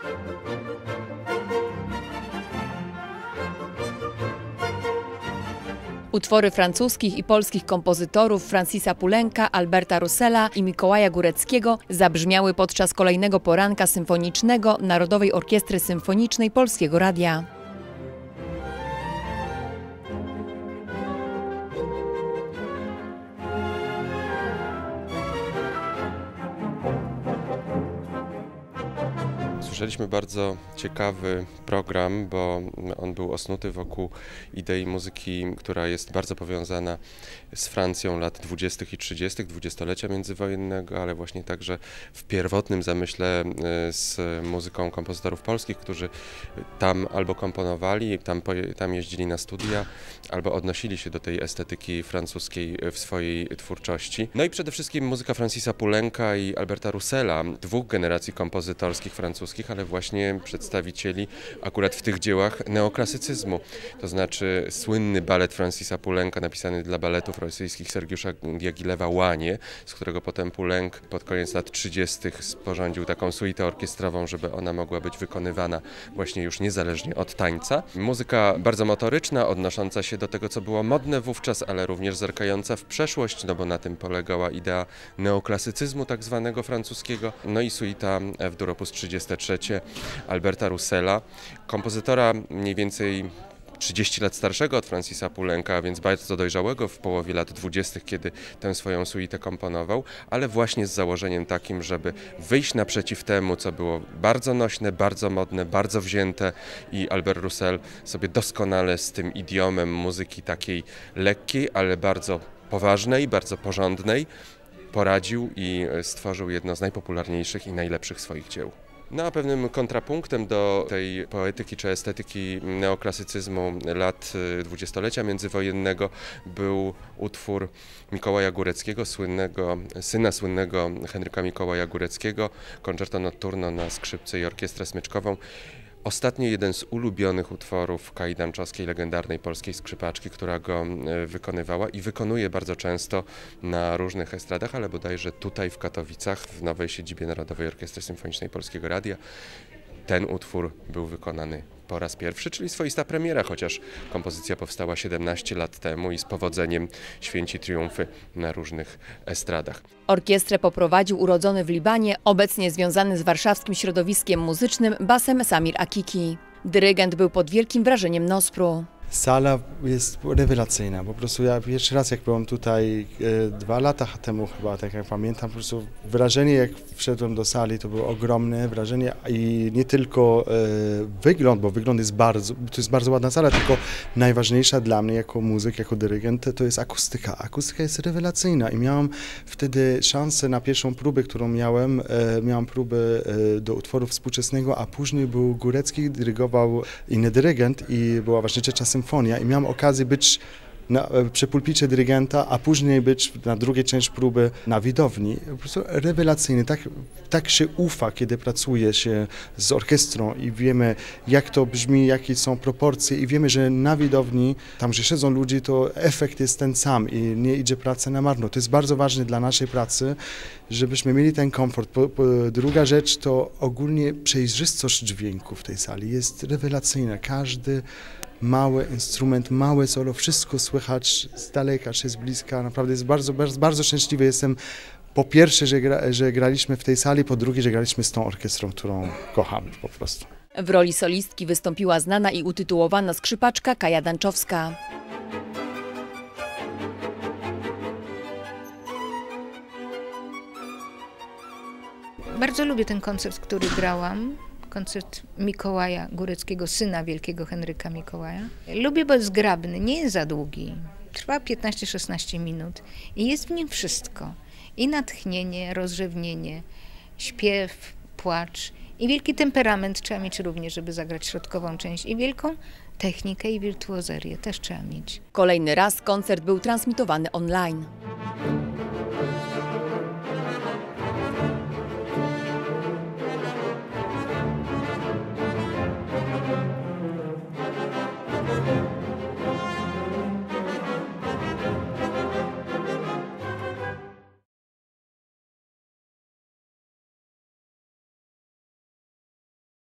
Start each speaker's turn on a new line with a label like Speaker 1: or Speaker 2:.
Speaker 1: Utwory francuskich i polskich kompozytorów Francisa Poulenca, Alberta Russella i Mikołaja Góreckiego zabrzmiały podczas kolejnego poranka symfonicznego Narodowej Orkiestry Symfonicznej Polskiego Radia.
Speaker 2: Słyszeliśmy bardzo ciekawy program, bo on był osnuty wokół idei muzyki, która jest bardzo powiązana z Francją lat 20. i 30., dwudziestolecia międzywojennego, ale właśnie także w pierwotnym zamyśle z muzyką kompozytorów polskich, którzy tam albo komponowali, tam jeździli na studia, albo odnosili się do tej estetyki francuskiej w swojej twórczości. No i przede wszystkim muzyka Francisa Poulenca i Alberta Russella, dwóch generacji kompozytorskich francuskich, ale właśnie przedstawicieli akurat w tych dziełach neoklasycyzmu. To znaczy słynny balet Francisa Poulenca napisany dla baletów rosyjskich Sergiusza Diagilewa Łanie, z którego potem Poulenc pod koniec lat 30. sporządził taką suitę orkiestrową, żeby ona mogła być wykonywana właśnie już niezależnie od tańca. Muzyka bardzo motoryczna, odnosząca się do tego, co było modne wówczas, ale również zerkająca w przeszłość, no bo na tym polegała idea neoklasycyzmu tak zwanego francuskiego. No i suita F-dur op. 33 Alberta Russella, kompozytora mniej więcej 30 lat starszego od Francisa Poulenca, więc bardzo dojrzałego w połowie lat 20., kiedy tę swoją suitę komponował, ale właśnie z założeniem takim, żeby wyjść naprzeciw temu, co było bardzo nośne, bardzo modne, bardzo wzięte i Albert Roussel sobie doskonale z tym idiomem muzyki takiej lekkiej, ale bardzo poważnej, bardzo porządnej poradził i stworzył jedno z najpopularniejszych i najlepszych swoich dzieł. No a pewnym kontrapunktem do tej poetyki czy estetyki neoklasycyzmu lat dwudziestolecia międzywojennego był utwór Mikołaja Góreckiego, syna słynnego Henryka Mikołaja Góreckiego, Concerto Notturno na skrzypce i orkiestrę smyczkową. Ostatnio jeden z ulubionych utworów Kai Danczowskiej, legendarnej polskiej skrzypaczki, która go wykonywała i wykonuje bardzo często na różnych estradach, ale bodajże tutaj w Katowicach, w nowej siedzibie Narodowej Orkiestry Symfonicznej Polskiego Radia. Ten utwór był wykonany po raz pierwszy, czyli swoista premiera, chociaż kompozycja powstała 17 lat temu i z powodzeniem święci triumfy na różnych estradach.
Speaker 1: Orkiestrę poprowadził urodzony w Libanie, obecnie związany z warszawskim środowiskiem muzycznym Bassem Samir Akiki. Dyrygent był pod wielkim wrażeniem Nospru.
Speaker 3: Sala jest rewelacyjna, po prostu ja pierwszy raz jak byłem tutaj 2 lata temu chyba, tak jak pamiętam, po prostu wrażenie jak wszedłem do sali to było ogromne wrażenie i nie tylko wygląd, bo wygląd jest to jest bardzo ładna sala, tylko najważniejsza dla mnie jako muzyk, jako dyrygent to jest akustyka. Akustyka jest rewelacyjna i miałem wtedy szansę na pierwszą próbę, którą miałem próbę do utworu współczesnego, a później był Górecki, dyrygował inny dyrygent i była właśnie trzecia symfonia i miałem okazję być przy pulpicie dyrygenta, a później być na drugiej części próby na widowni. Po prostu rewelacyjny. Tak się ufa, kiedy pracuje się z orkiestrą i wiemy, jak to brzmi, jakie są proporcje i wiemy, że na widowni, tam gdzie siedzą ludzie, to efekt jest ten sam i nie idzie praca na marno. To jest bardzo ważne dla naszej pracy, żebyśmy mieli ten komfort. Druga rzecz to ogólnie przejrzystość dźwięku w tej sali jest rewelacyjna. Każdy mały instrument, małe solo, wszystko słychać z daleka czy z bliska. Naprawdę jest bardzo szczęśliwy jestem. Po pierwsze, że graliśmy w tej sali, po drugie, że graliśmy z tą orkiestrą, którą kocham po prostu.
Speaker 1: W roli solistki wystąpiła znana i utytułowana skrzypaczka Kaja Danczowska.
Speaker 4: Bardzo lubię ten koncert, który grałam. Koncert Mikołaja Góreckiego, syna wielkiego Henryka Mikołaja. Lubię, bo jest zgrabny, nie jest za długi. Trwa 15-16 minut i jest w nim wszystko. I natchnienie, rozrzewnienie, śpiew, płacz i wielki temperament trzeba mieć również, żeby zagrać środkową część i wielką technikę i wirtuozerię też trzeba mieć.
Speaker 1: Kolejny raz koncert był transmitowany online.